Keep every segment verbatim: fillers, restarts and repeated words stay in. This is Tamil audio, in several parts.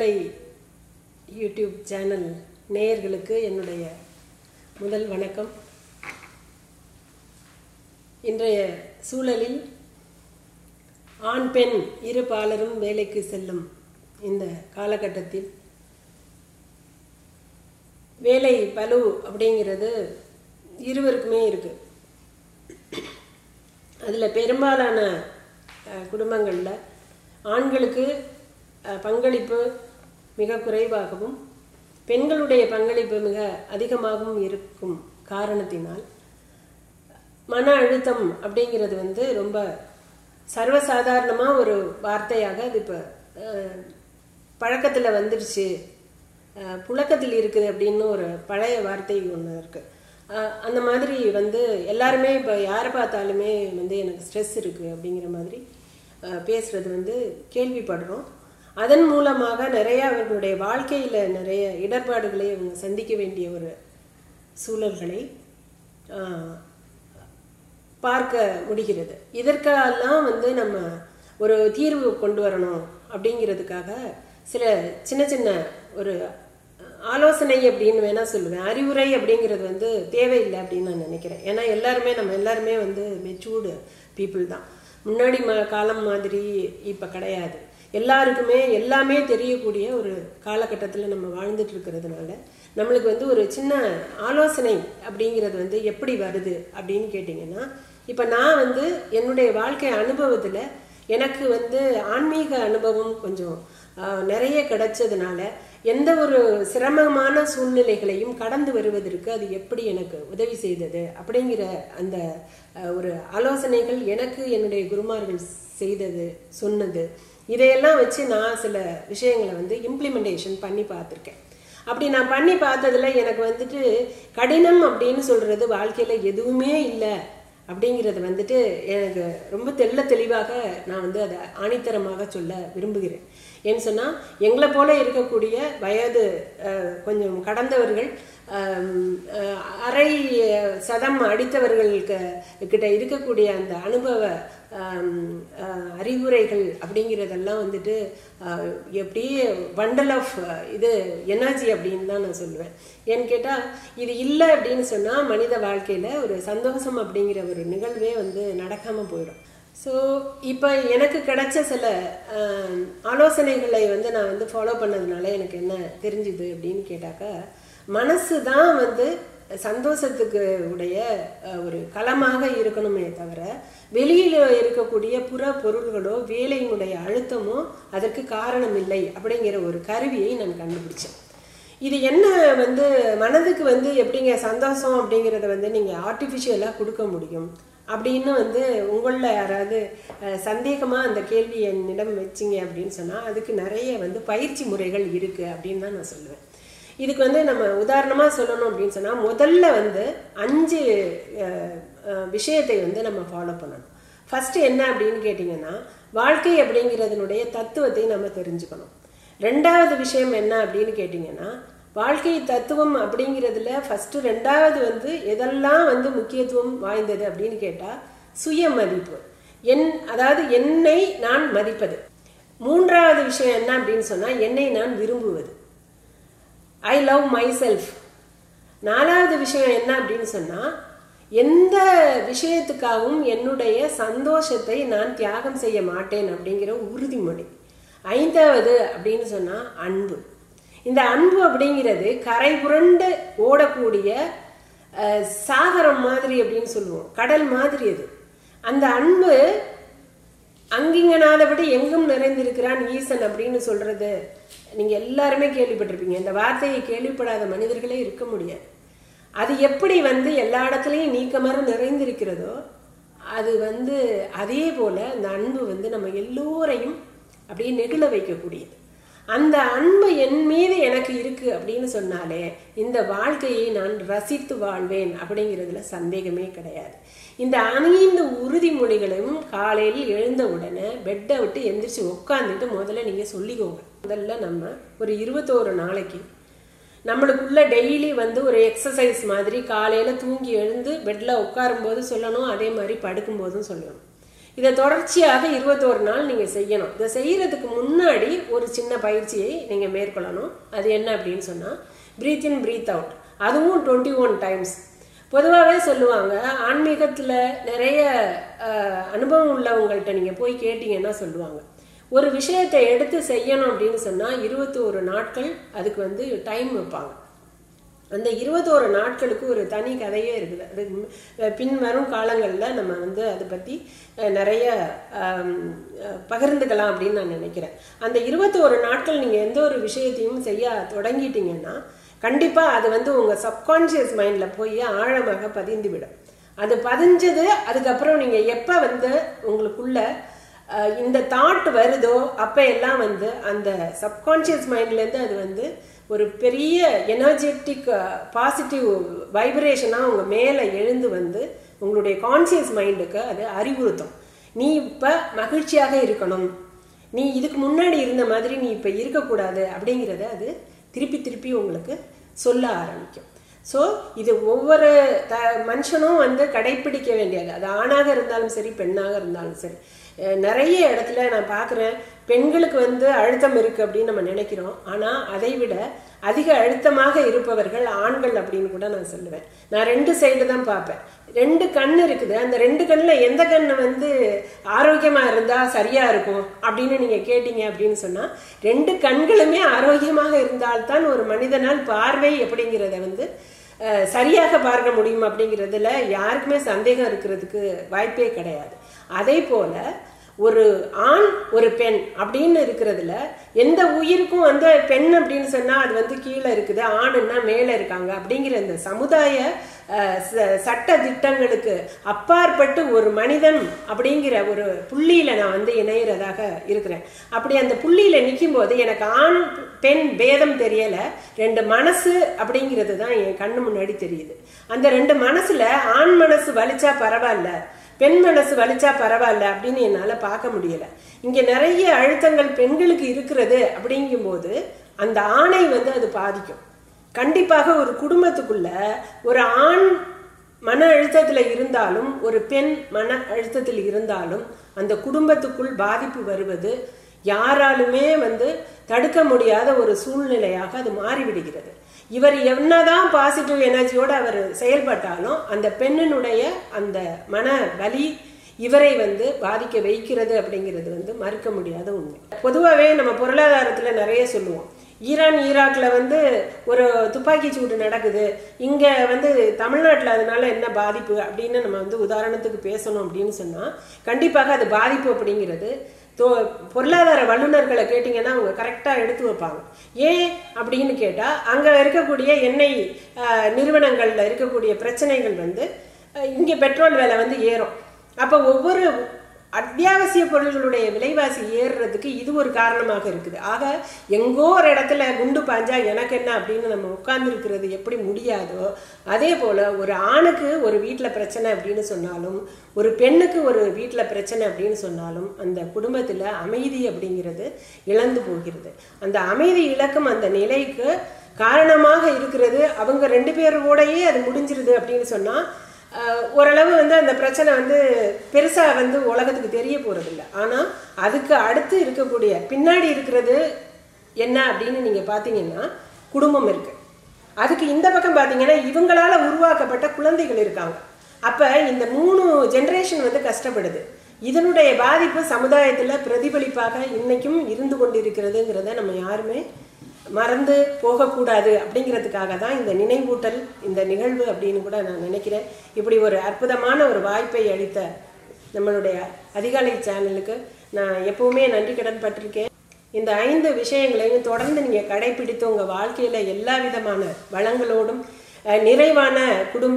கலை யூடியூப் சேனல் நேயர்களுக்கு என்னுடைய முதல் வணக்கம். இன்றைய சூழலில் ஆண் பெண் இரு பாலரும் வேலைக்கு செல்லும் இந்த காலகட்டத்தில் வேலை பளு அப்படிங்கிறது இருவருக்குமே இருக்குது. அதில் பெரும்பாலான குடும்பங்களில் ஆண்களுக்கு பங்களிப்பு மிக குறைவாகவும் பெண்களுடைய பங்களிப்பு மிக அதிகமாகவும் இருக்கும் காரணத்தினால் மன அழுத்தம் அப்படிங்கிறது வந்து ரொம்ப சர்வசாதாரணமாக ஒரு வார்த்தையாக அது இப்போ பழக்கத்தில் வந்துடுச்சு, புழக்கத்தில் இருக்குது அப்படின்னு ஒரு பழைய வார்த்தை ஒன்று இருக்குது. அந்த மாதிரி வந்து எல்லாருமே இப்போ யாரை பார்த்தாலுமே வந்து எனக்கு ஸ்ட்ரெஸ் இருக்குது அப்படிங்கிற மாதிரி பேசுகிறது வந்து கேள்விப்படுறோம். அதன் மூலமாக நிறைய அவர்களுடைய வாழ்க்கையில் நிறைய இடர்பாடுகளை அவங்க சந்திக்க வேண்டிய ஒரு சூழல்களை பார்க்க முடிகிறது. இதற்கெல்லாம் வந்து நம்ம ஒரு தீர்வு கொண்டு வரணும் அப்படிங்கிறதுக்காக சில சின்ன சின்ன ஒரு ஆலோசனை அப்படின்னு வேணா சொல்லுவேன். அறிவுரை அப்படிங்கிறது வந்து தேவையில்லை அப்படின்னு நான் நினைக்கிறேன். ஏன்னா எல்லாருமே நம்ம எல்லாருமே வந்து மெச்சூர்டு பீப்புள் தான். முன்னாடி ம காலம் மாதிரி இப்போ கிடையாது. எல்லாருக்குமே எல்லாமே தெரியக்கூடிய ஒரு காலகட்டத்தில் நம்ம வாழ்ந்துட்டு இருக்கிறதுனால நம்மளுக்கு வந்து ஒரு சின்ன ஆலோசனை அப்படிங்கிறது வந்து எப்படி வருது அப்படின்னு கேட்டிங்கன்னா, இப்போ நான் வந்து என்னுடைய வாழ்க்கை அனுபவத்தில் எனக்கு வந்து ஆன்மீக அனுபவம் கொஞ்சம் நிறைய கிடைச்சதுனால எந்த ஒரு சிரமமான சூழ்நிலைகளையும் கடந்து வருவதற்கு அது எப்படி எனக்கு உதவி செய்தது அப்படிங்கிற அந்த ஒரு ஆலோசனைகள் எனக்கு என்னுடைய குருமார்கள் செய்தது சொன்னது இதையெல்லாம் வச்சு நான் சில விஷயங்களை வந்து இம்ப்ளிமெண்டேஷன் பண்ணி பார்த்துருக்கேன். அப்படி நான் பண்ணி பார்த்ததுல எனக்கு வந்துட்டு கடினம் அப்படின்னு சொல்றது வாழ்க்கையில எதுவுமே இல்லை அப்படிங்கிறது வந்துட்டு எனக்கு ரொம்ப தெள்ள தெளிவாக நான் வந்து அதை ஆணித்தரமாக சொல்ல விரும்புகிறேன். ஏன்னு சொன்னால் எங்களை போல இருக்கக்கூடிய வயது கொஞ்சம் கடந்தவர்கள், அரை சதம் அடித்தவர்களுக்கு கிட்ட இருக்கக்கூடிய அந்த அனுபவ அறிவுரைகள் அப்படிங்கிறதெல்லாம் வந்துட்டு எப்படியே பண்டல் ஆஃப் இது எனர்ஜி அப்படின்னு தான் நான் சொல்லுவேன். ஏன்னு கேட்டால் இது இல்லை அப்படின்னு சொன்னால் மனித வாழ்க்கையில் ஒரு சந்தோஷம் அப்படிங்கிற ஒரு நிகழ்வே வந்து நடக்காமல் போயிடும். ஸோ இப்போ எனக்கு கிடைச்ச சில ஆலோசனைகளை வந்து நான் வந்து ஃபாலோ பண்ணதுனால எனக்கு என்ன தெரிஞ்சுது அப்படின்னு கேட்டாக்கா, மனசு தான் வந்து சந்தோஷத்துக்கு உடைய ஒரு களமாக இருக்கணுமே தவிர வெளியில் இருக்கக்கூடிய புற பொருள்களோ வேலையினுடைய அழுத்தமோ அதற்கு காரணம் இல்லை அப்படிங்கிற ஒரு கருவியை நான் கண்டுபிடிச்சேன். இது என்ன வந்து மனதுக்கு வந்து எப்படிங்க சந்தோஷம் அப்படிங்கிறத வந்து நீங்கள் ஆர்டிஃபிஷியலாக கொடுக்க முடியும் அப்படின்னு வந்து உங்களில் யாராவது சந்தேகமாக அந்த கேள்வி என்னிடம் வச்சிங்க அப்படின்னு சொன்னால் அதுக்கு நிறைய வந்து பயிற்சி முறைகள் இருக்குது அப்படின்னு தான் நான் சொல்லுவேன். இதுக்கு வந்து நம்ம உதாரணமாக சொல்லணும் அப்படின்னு சொன்னால் முதல்ல வந்து அஞ்சு விஷயத்தை வந்து நம்ம ஃபாலோ பண்ணணும். ஃபஸ்ட்டு என்ன அப்படின்னு கேட்டிங்கன்னா, வாழ்க்கை அப்படிங்கிறதுனுடைய தத்துவத்தை நம்ம தெரிஞ்சுக்கணும். ரெண்டாவது விஷயம் என்ன அப்படின்னு கேட்டிங்கன்னா, வாழ்க்கை தத்துவம் அப்படிங்கிறதுல ஃபஸ்ட்டு ரெண்டாவது வந்து எதெல்லாம் வந்து முக்கியத்துவம் வாய்ந்தது அப்படின்னு கேட்டால் சுய மதிப்பு, என் அதாவது என்னை நான் மதிப்பது. மூன்றாவது விஷயம் என்ன அப்படின்னு சொன்னால் என்னை நான் விரும்புவது, ஐ லவ் மை செல்ஃப். நாலாவது விஷயம் என்ன அப்படின்னு சொன்னால் எந்த விஷயத்துக்காகவும் என்னுடைய சந்தோஷத்தை நான் தியாகம் செய்ய மாட்டேன் அப்படிங்கிற உறுதிமொழி. ஐந்தாவது அப்படின்னு சொன்னால் அன்பு. இந்த அன்பு அப்படிங்கிறது கரை புரண்டு ஓடக்கூடிய சாகரம் மாதிரி அப்படின்னு சொல்லுவோம், கடல் மாதிரி. அது அந்த அன்பு அங்கிங்கனாதபடி எங்கும் நிறைந்திருக்கிறான் ஈசன் அப்படின்னு சொல்றது நீங்க எல்லாருமே கேள்விப்பட்டிருப்பீங்க. இந்த வார்த்தையை கேள்விப்படாத மனிதர்களே இருக்க முடியாது. அது எப்படி வந்து எல்லா இடத்துலையும் நீக்கமர நிறைந்திருக்கிறதோ அது வந்து அதே போல அந்த அன்பு வந்து நம்ம எல்லோரையும் அப்படியே நெகிழ வைக்கக்கூடியது. அந்த அன்பு என் மீது எனக்கு இருக்கு அப்படின்னு சொன்னாலே இந்த வாழ்க்கையை நான் ரசித்து வாழ்வேன் அப்படிங்கிறதுல சந்தேகமே கிடையாது. இந்த ஐந்து உறுதிமொழிகளையும் காலையில் எழுந்த உடனே பெட்டை விட்டு எந்திரிச்சு உட்காந்துட்டு முதல்ல நீங்க சொல்லிக்கோங்க. முதல்ல நம்ம ஒரு இருபத்தோரு நாளைக்கு நம்மளுக்குள்ள டெய்லி வந்து ஒரு எக்ஸசைஸ் மாதிரி காலையில தூங்கி எழுந்து பெட்ல உட்காரும் போது சொல்லணும், அதே மாதிரி படுக்கும் போதும் சொல்லணும். இதை தொடர்ச்சியாக இருபத்தோரு நாள் நீங்கள் செய்யணும். இதை செய்கிறதுக்கு முன்னாடி ஒரு சின்ன பயிற்சியை நீங்கள் மேற்கொள்ளணும். அது என்ன அப்படின்னு சொன்னால் பிரீத் இன் பிரீத் அவுட், அதுவும் டுவெண்ட்டி ஒன் டைம்ஸ். பொதுவாகவே சொல்லுவாங்க, ஆன்மீகத்தில் நிறைய அனுபவம் உள்ளவங்கள்ட்ட நீங்கள் போய் கேட்டிங்கன்னா சொல்லுவாங்க, ஒரு விஷயத்தை எடுத்து செய்யணும் அப்படின்னு சொன்னால் இருபத்தோரு நாட்கள் அதுக்கு வந்து டைம் வைப்பாங்க. அந்த இருபத்தோரு நாட்களுக்கு ஒரு தனி கதையே இருக்குது. அது பின்வரும் காலங்களில் நம்ம வந்து அதை பற்றி நிறைய பகிர்ந்துக்கலாம் அப்படின்னு நான் நினைக்கிறேன். அந்த இருபத்தோரு நாட்கள் நீங்கள் எந்த ஒரு விஷயத்தையும் செய்ய தொடங்கிட்டீங்கன்னா கண்டிப்பாக அது வந்து உங்கள் சப்கான்ஷியஸ் மைண்டில் போய் ஆழமாக பதிந்து விடும். அது பதிஞ்சது அதுக்கப்புறம் நீங்கள் எப்போ வந்து உங்களுக்குள்ள இந்த தாட் வருதோ அப்போ எல்லாம் வந்து அந்த சப்கான்ஷியஸ் மைண்ட்லேருந்து அது வந்து ஒரு பெரிய எனர்ஜெட்டிக் பாசிட்டிவ் வைப்ரேஷனாக உங்கள் மேலே எழுந்து வந்து உங்களுடைய கான்சியஸ் மைண்டுக்கு அது அறிவுறுத்தும். நீ இப்போ மகிழ்ச்சியாக இருக்கணும், நீ இதுக்கு முன்னாடி இருந்த மாதிரி நீ இப்போ இருக்கக்கூடாது அப்படிங்கிறத அது திருப்பி திருப்பி உங்களுக்கு சொல்ல ஆரம்பிக்கும். ஸோ இது ஒவ்வொரு த மனுஷனும் வந்து கடைப்பிடிக்க வேண்டியது. அது ஆணாக இருந்தாலும் சரி பெண்ணாக இருந்தாலும் சரி. நிறைய இடத்துல நான் பார்க்குறேன், பெண்களுக்கு வந்து அழுத்தம் இருக்குது அப்படின்னு நம்ம நினைக்கிறோம். ஆனால் அதை விட அதிக அழுத்தமாக இருப்பவர்கள் ஆண்கள் அப்படின்னு கூட நான் சொல்லுவேன். நான் ரெண்டு சைடு தான் பார்ப்பேன். ரெண்டு கண் இருக்குது, அந்த ரெண்டு கண்ணில் எந்த கண்ணு வந்து ஆரோக்கியமாக இருந்தால் சரியாக இருக்கும் அப்படின்னு நீங்கள் கேட்டீங்க அப்படின்னு சொன்னால் ரெண்டு கண்களுமே ஆரோக்கியமாக இருந்தால்தான் ஒரு மனிதனால் பார்வை அப்படிங்கிறத வந்து சரியாக பார்க்க முடியும் அப்படிங்கிறதுல யாருக்குமே சந்தேகம் இருக்கிறதுக்கு வாய்ப்பே கிடையாது. அதே போல ஒரு ஆண் ஒரு பெண் அப்படின்னு இருக்கிறதுல எந்த உயிருக்கும் வந்து பெண் அப்படின்னு சொன்னால் அது வந்து கீழே இருக்குது, ஆணுன்னா மேலே இருக்காங்க அப்படிங்கிற இந்த சமுதாய சட்ட திட்டங்களுக்கு அப்பாற்பட்டு ஒரு மனிதன் அப்படிங்கிற ஒரு புள்ளியில் நான் வந்து இணைகிறதாக இருக்கிறேன். அப்படி அந்த புள்ளியில் நிற்கும் போது எனக்கு ஆண் பெண் பேதம் தெரியலை, ரெண்டு மனசு அப்படிங்கிறது தான் என் கண்ணு முன்னாடி தெரியுது. அந்த ரெண்டு மனசில் ஆண் மனசு வலிச்சா பரவாயில்ல, பெண் மனசு வலிச்சா பரவாயில்ல அப்படின்னு என்னால் பார்க்க முடியலை. இங்கே நிறைய அழுத்தங்கள் பெண்களுக்கு இருக்கிறது அப்படிங்கும்போது அந்த ஆணை வந்து அது பாதிக்கும். கண்டிப்பாக ஒரு குடும்பத்துக்குள்ள ஒரு ஆண் மன அழுத்தத்தில் இருந்தாலும் ஒரு பெண் மன அழுத்தத்தில் இருந்தாலும் அந்த குடும்பத்துக்குள் பாதிப்பு வருவது யாராலுமே வந்து தடுக்க முடியாத ஒரு சூழ்நிலையாக அது மாறிவிடுகிறது. இவர் என்னதான் பாசிட்டிவ் எனர்ஜியோடு அவர் செயல்பட்டாலும் அந்த பெண்ணினுடைய அந்த மன வலி இவரை வந்து பாதிக்க வைக்கிறது அப்படிங்கிறது வந்து மறுக்க முடியாத உண்மை. பொதுவாகவே நம்ம பொருளாதாரத்தில் நிறைய சொல்லுவோம், ஈரான் ஈராக்கில் வந்து ஒரு துப்பாக்கி சூடு நடக்குது, இங்கே வந்து தமிழ்நாட்டில் அதனால என்ன பாதிப்பு அப்படின்னு நம்ம வந்து உதாரணத்துக்கு பேசணும் அப்படின்னு சொன்னால் கண்டிப்பாக அது பாதிப்பு அப்படிங்கிறது தோ பொருளாதார வல்லுநர்களை கேட்டிங்கன்னா அவங்க கரெக்டாக எடுத்து வைப்பாங்க. ஏன் அப்படின்னு கேட்டால் அங்கே இருக்கக்கூடிய எண்ணெய் நிறுவனங்களில் இருக்கக்கூடிய பிரச்சனைகள் வந்து இங்கே பெட்ரோல் விலை வந்து ஏறும். அப்போ ஒவ்வொரு அத்தியாவசிய பொருள்களுடைய விலைவாசி ஏறுறதுக்கு இது ஒரு காரணமாக இருக்குது. ஆக எங்கோ ஒரு இடத்துல குண்டு பாஞ்சா எனக்கு என்ன அப்படின்னு நம்ம உட்கார்ந்து இருக்கிறது எப்படி முடியாதோ அதே போல் ஒரு ஆணுக்கு ஒரு வீட்டில் பிரச்சனை அப்படின்னு சொன்னாலும் ஒரு பெண்ணுக்கு ஒரு வீட்டில் பிரச்சனை அப்படின்னு சொன்னாலும் அந்த குடும்பத்தில் அமைதி அப்படிங்கிறது இழந்து போகிறது. அந்த அமைதி இழக்கும் அந்த நிலைக்கு காரணமாக இருக்கிறது அவங்க ரெண்டு பேரோடையே அது முடிஞ்சிருது அப்படின்னு சொன்னால் ஓரளவு வந்து அந்த பிரச்சனை வந்து பெருசாக வந்து உலகத்துக்கு தெரிய போகிறதில்ல. ஆனால் அதுக்கு அடுத்து இருக்கக்கூடிய பின்னாடி இருக்கிறது என்ன அப்படின்னு நீங்கள் பார்த்தீங்கன்னா குடும்பம் இருக்குது. அதுக்கு இந்த பக்கம் பார்த்தீங்கன்னா இவங்களால உருவாக்கப்பட்ட குழந்தைகள் இருக்காங்க. அப்போ இந்த மூணு ஜென்ரேஷன் வந்து கஷ்டப்படுது. இதனுடைய பாதிப்பு சமுதாயத்தில் பிரதிபலிப்பாக இன்னைக்கும் இருந்து கொண்டிருக்கிறதுங்கிறத நம்ம யாருமே மறந்து போகக்கூடாது அப்படிங்கிறதுக்காக தான் இந்த நினைவூட்டல் இந்த நிகழ்வு அப்படின்னு கூட நான் நினைக்கிறேன். இப்படி ஒரு அற்புதமான ஒரு வாய்ப்பை அளித்த நம்மளுடைய அதிகாலை சேனலுக்கு நான் எப்பவுமே நன்றி கடன் பட்டிருக்கேன். இந்த ஐந்து விஷயங்களையும் தொடர்ந்து நீங்கள் கடைபிடித்து உங்கள் வாழ்க்கையில் எல்லா விதமான வளங்களோடும் நிறைவான குடும்ப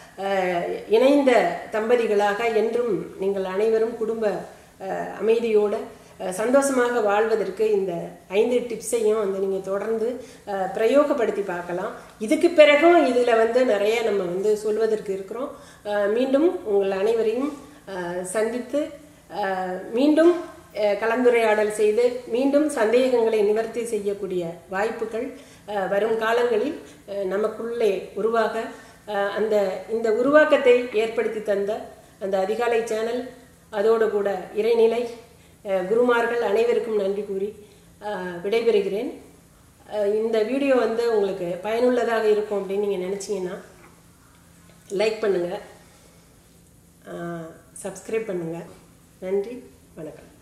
இணைந்த தம்பதிகளாக என்றும் நீங்கள் அனைவரும் குடும்ப அமைதியோடு சந்தோஷமாக வாழ்வதற்கு இந்த ஐந்து டிப்ஸையும் வந்து நீங்கள் தொடர்ந்து பிரயோகப்படுத்தி பார்க்கலாம். இதுக்கு பிறகும் இதில் வந்து நிறைய நம்ம வந்து சொல்வதற்கு இருக்கிறோம். மீண்டும் உங்கள் அனைவரையும் சந்தித்து மீண்டும் கலந்துரையாடல் செய்து மீண்டும் சந்தேகங்களை நிவர்த்தி செய்யக்கூடிய வாய்ப்புகள் வரும் காலங்களில் நமக்குள்ளே உருவாக அந்த இந்த உருவாக்கத்தை ஏற்படுத்தி தந்த அந்த அதிகாலை சேனல் அதோடு கூட இறைநிலை குருமார்கள் அனைவருக்கும் நன்றி கூறி விடைபெறுகிறேன். இந்த வீடியோ வந்து உங்களுக்கு பயனுள்ளதாக இருக்கும் அப்படின்னு நீங்கள் நினச்சிங்கன்னா லைக் பண்ணுங்கள், சப்ஸ்கிரைப் பண்ணுங்கள். நன்றி, வணக்கம்.